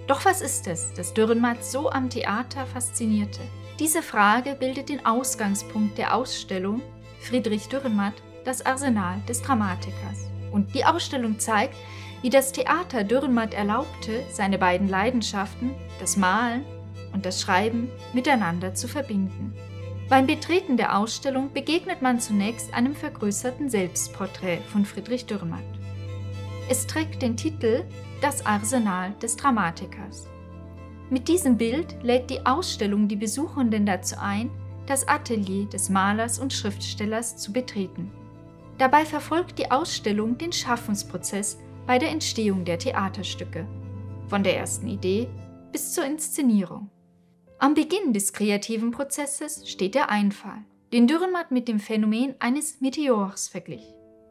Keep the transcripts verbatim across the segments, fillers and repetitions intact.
Doch was ist es, das Dürrenmatt so am Theater faszinierte? Diese Frage bildet den Ausgangspunkt der Ausstellung Friedrich Dürrenmatt, das Arsenal des Dramatikers. Und die Ausstellung zeigt, wie das Theater Dürrenmatt erlaubte, seine beiden Leidenschaften, das Malen und das Schreiben, miteinander zu verbinden. Beim Betreten der Ausstellung begegnet man zunächst einem vergrößerten Selbstporträt von Friedrich Dürrenmatt. Es trägt den Titel Das Arsenal des Dramatikers. Mit diesem Bild lädt die Ausstellung die Besuchenden dazu ein, das Atelier des Malers und Schriftstellers zu betreten. Dabei verfolgt die Ausstellung den Schaffensprozess bei der Entstehung der Theaterstücke, von der ersten Idee bis zur Inszenierung. Am Beginn des kreativen Prozesses steht der Einfall, den Dürrenmatt mit dem Phänomen eines Meteors verglich.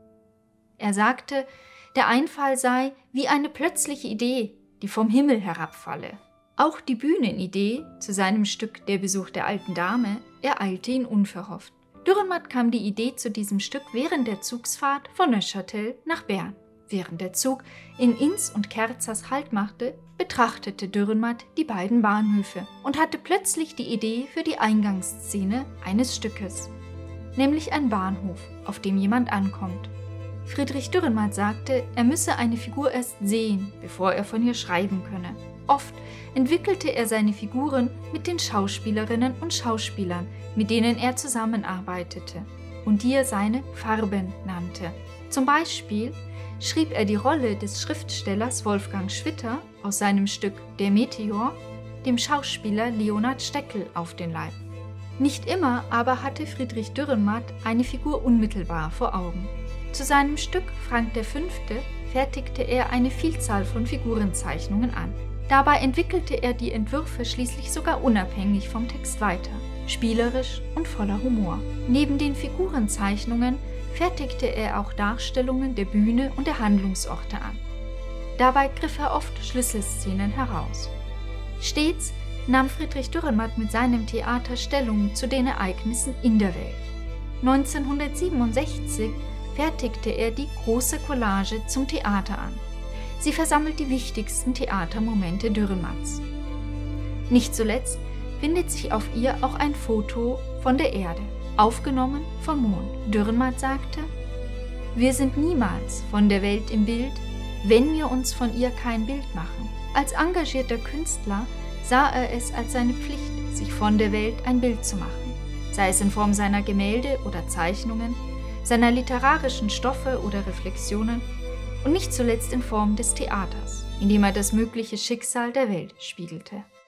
Er sagte, der Einfall sei wie eine plötzliche Idee, die vom Himmel herabfalle. Auch die Bühnenidee zu seinem Stück Der Besuch der alten Dame ereilte ihn unverhofft. Dürrenmatt kam die Idee zu diesem Stück während der Zugsfahrt von Neuchâtel nach Bern. Während der Zug in Ins und Kerzers Halt machte, betrachtete Dürrenmatt die beiden Bahnhöfe und hatte plötzlich die Idee für die Eingangsszene eines Stückes, nämlich ein Bahnhof, auf dem jemand ankommt. Friedrich Dürrenmatt sagte, er müsse eine Figur erst sehen, bevor er von ihr schreiben könne. Oft entwickelte er seine Figuren mit den Schauspielerinnen und Schauspielern, mit denen er zusammenarbeitete und die er seine Farben nannte. Zum Beispiel schrieb er die Rolle des Schriftstellers Wolfgang Schwitter aus seinem Stück Der Meteor dem Schauspieler Leonhard Steckel auf den Leib. Nicht immer aber hatte Friedrich Dürrenmatt eine Figur unmittelbar vor Augen. Zu seinem Stück Frank der Fünfte fertigte er eine Vielzahl von Figurenzeichnungen an. Dabei entwickelte er die Entwürfe schließlich sogar unabhängig vom Text weiter, spielerisch und voller Humor. Neben den Figurenzeichnungen fertigte er auch Darstellungen der Bühne und der Handlungsorte an. Dabei griff er oft Schlüsselszenen heraus. Stets nahm Friedrich Dürrenmatt mit seinem Theater Stellung zu den Ereignissen in der Welt. neunzehnhundertsiebenundsechzig fertigte er die Große Collage zum Theater an. Sie versammelt die wichtigsten Theatermomente Dürrenmatts. Nicht zuletzt findet sich auf ihr auch ein Foto von der Erde, aufgenommen vom Mond. Dürrenmatt sagte, wir sind niemals von der Welt im Bild, wenn wir uns von ihr kein Bild machen. Als engagierter Künstler sah er es als seine Pflicht, sich von der Welt ein Bild zu machen, sei es in Form seiner Gemälde oder Zeichnungen, seiner literarischen Stoffe oder Reflexionen und nicht zuletzt in Form des Theaters, in dem er das mögliche Schicksal der Welt spiegelte.